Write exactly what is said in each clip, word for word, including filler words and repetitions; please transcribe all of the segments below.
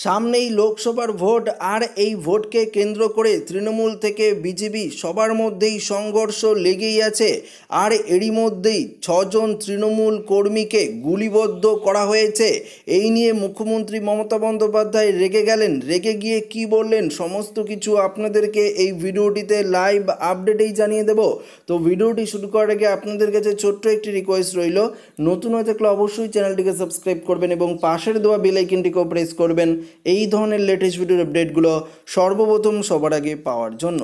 সামনেই লোকসভার ভোট, আর এই ভোটকে কেন্দ্র করে তৃণমূল থেকে বিজেপি সবার মধ্যেই সংঘর্ষ লেগেই আছে। আর এরই মধ্যেই ছজন তৃণমূল কর্মীকে গুলিবদ্ধ করা হয়েছে। এই নিয়ে মুখ্যমন্ত্রী মমতা বন্দ্যোপাধ্যায় রেগে গেলেন। রেগে গিয়ে কি বললেন সমস্ত কিছু আপনাদেরকে এই ভিডিওটিতে লাইভ আপডেটেই জানিয়ে দেব। তো ভিডিওটি শুরু করার আগে আপনাদের কাছে ছোট্ট একটি রিকোয়েস্ট রইল, নতুন হয়ে থাকলে অবশ্যই চ্যানেলটিকে সাবস্ক্রাইব করবেন এবং পাশের দেওয়া বেল আইকনটিকেও প্রেস করবেন এই ধরনের লেটেস্ট ভিডিওর আপডেটগুলো সর্বপ্রথম সবার আগে পাওয়ার জন্য।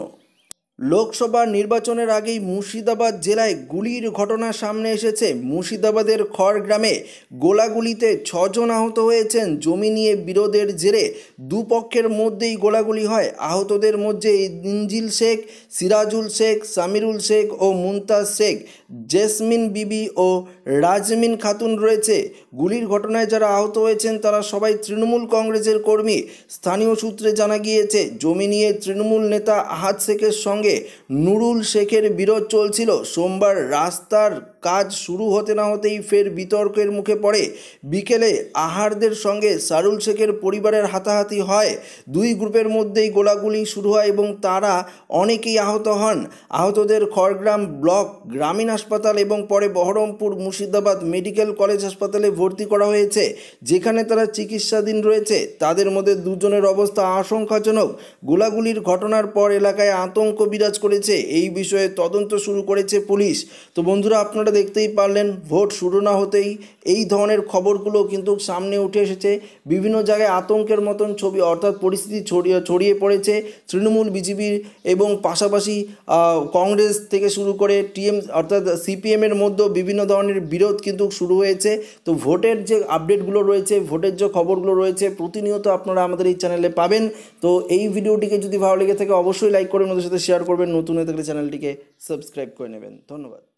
লোকসভা নির্বাচনের আগেই মুর্শিদাবাদ জেলায় গুলির ঘটনা সামনে এসেছে। মুর্শিদাবাদের খড়গ্রামে গোলাগুলিতে ছজন আহত হয়েছেন। জমি নিয়ে বিরোধের জেরে দুপক্ষের মধ্যেই গোলাগুলি হয়। আহতদের মধ্যে ইঞ্জিল শেখ, সিরাজুল শেখ, সামিরুল শেখ ও মুমতাজ শেখ, জেসমিন বিবি ও রাজমিন খাতুন রয়েছে। গুলির ঘটনায় যারা আহত হয়েছেন তারা সবাই তৃণমূল কংগ্রেসের কর্মী। স্থানীয় সূত্রে জানা গিয়েছে, জমি নিয়ে তৃণমূল নেতা আহাদ শেখের সঙ্গে নুরুল শেখের বিরোধ চলছিল। সোমবার রাস্তার কাজ শুরু হতে না হতেই ফের বিতর্কের মুখে পড়ে। বিকেলে আহারদের সঙ্গে সারুল শেখের পরিবারের হাতাহাতি হয়। দুই গ্রুপের মধ্যেই গোলাগুলি শুরু হয় এবং তারা অনেকেই আহত হন। আহতদের খড়গ্রাম ব্লক গ্রামীণ হাসপাতাল এবং পরে বহরমপুর মুর্শিদাবাদ মেডিকেল কলেজ হাসপাতালে ভর্তি করা হয়েছে, যেখানে তারা চিকিৎসাধীন রয়েছে। তাদের মধ্যে দুজনের অবস্থা আশঙ্কাজনক। গোলাগুলির ঘটনার পর এলাকায় আতঙ্ক বিরাজ করেছে। এই বিষয়ে তদন্ত শুরু করেছে পুলিশ। তো বন্ধুরা, আপনারা দেখতেই পারলেন, ভোট শুরু না হতেই এই ধরনের খবরগুলো কিন্তু সামনে উঠে এসেছে। বিভিন্ন জায়গায় আতঙ্কের মতন ছবি অর্থাৎ পরিস্থিতি ছড়িয়ে ছড়িয়ে পড়েছে তৃণমূল, বিজেপির এবং পাশাপাশি কংগ্রেস থেকে শুরু করে টিএম অর্থাৎ সিপিএমের মধ্যেও বিভিন্ন ধরনের বিরোধ কিন্তু শুরু হয়েছে। তো ভোটের যে আপডেটগুলো রয়েছে, ভোটের যে খবরগুলো রয়েছে প্রতিনিয়ত আপনারা আমাদের এই চ্যানেলে পাবেন। তো এই ভিডিওটিকে যদি ভালো লেগে থাকে অবশ্যই লাইক করে আমাদের সাথে শেয়ার করবেন। নতুন হয়ে থাকলে চ্যানেলটিকে সাবস্ক্রাইব করে নেবেন। ধন্যবাদ।